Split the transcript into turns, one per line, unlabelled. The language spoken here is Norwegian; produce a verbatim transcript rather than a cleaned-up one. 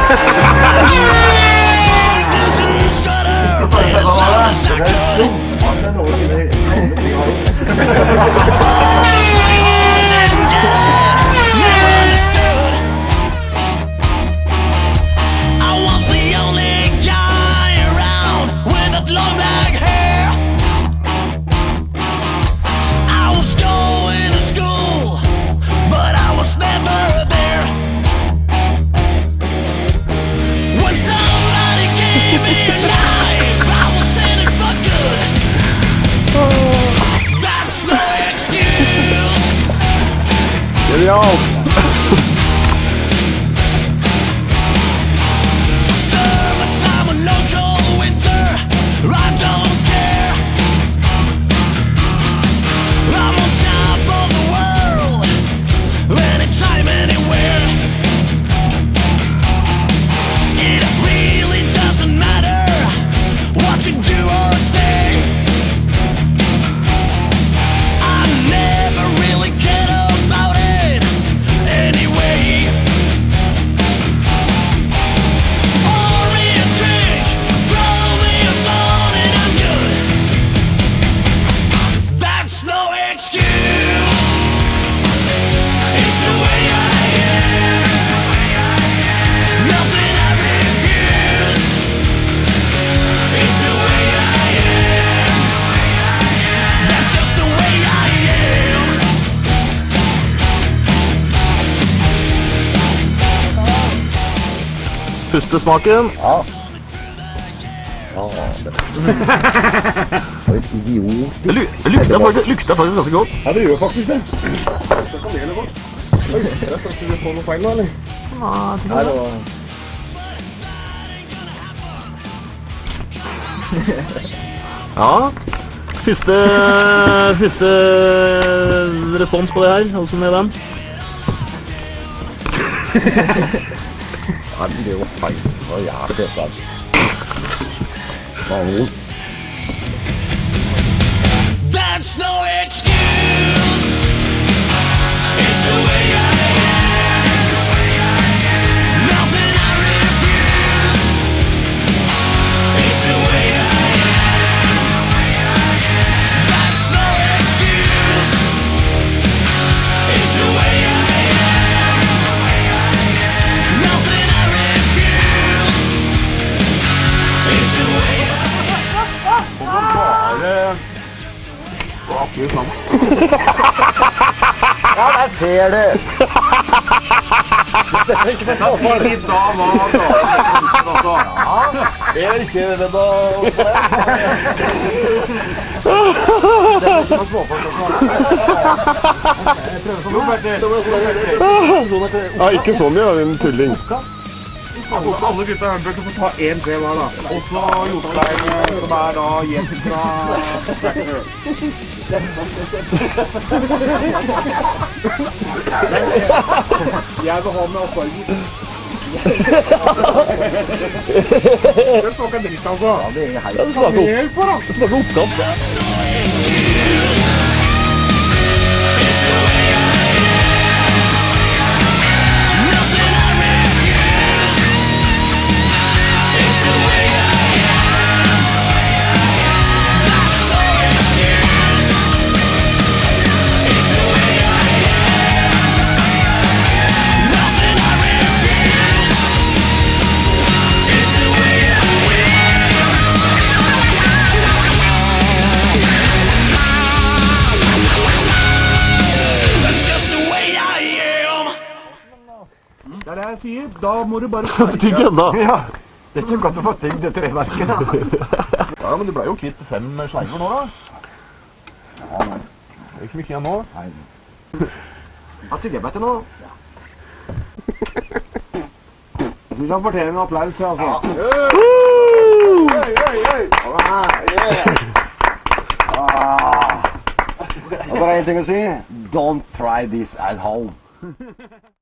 Yo.
Summertime or local winter, I don't care. I'm on top of the world, anytime, anywhere. It really doesn't matter what you do or say. I never really cared about it anyway. Pour me a drink, throw me a bone and I'm good. That's no excuse. It's the way I am. Nothing I refuse. It's the way I am. That's just the way I am.
Pustesmaken.
Ja. Ja, det er et idiot.
Det lu- det lukter faktisk, lukter faktisk ganske godt.
Ja, det gjør faktisk det. Så kan det gjelde godt. Oi, jeg vet ikke om du får noe feil nå, eller?
Ja,
Nei, det var...
Ja. Første, første respons på det her. Hvordan er den?
Ja, det var feil. Det var jævlig fett der. Vanlig.
That's no excuse. It's the way I am. Nothing I refuse. It's the way I am. That's no excuse. It's the way I am. Nothing I refuse. It's the way I
Ja, der ser du! Det er ikke det da var det. Ja, det er ikke det da. Det er ikke noe småfolk å snakke.
Ja, ikke så mye, din tulling.
Alle gutta Humbucker får ta en tre hver da. Og så Jostein, som er da Jens fra Jeg vil ha med oppvargen. Det smaker dritt altså.
Ja, det er helt.
Det smaker
Hjelp på da.
Det smaker oppkast.
That's no excuse. It's the way I am. Nothing I refuse. It's the way I am. That's no excuse. It's the way I am. Nothing I refuse. It's the way I That's just the way I am.
Det er det jeg sier. Da må du bare få
Tygg enda.
Ja, det er ikke godt å få tygd det treverket da.
Ja, men du ble jo kvitt fem slenger nå da.
Ja, nei.
Det er ikke mye igjen nå.
Nei.
Jeg tygger meg til nå. Jeg synes han fortjener en applaus, altså.
Woo!
Oi, oi, oi! Yeah! Ah. Og bare en ting å si. Don't try this at home.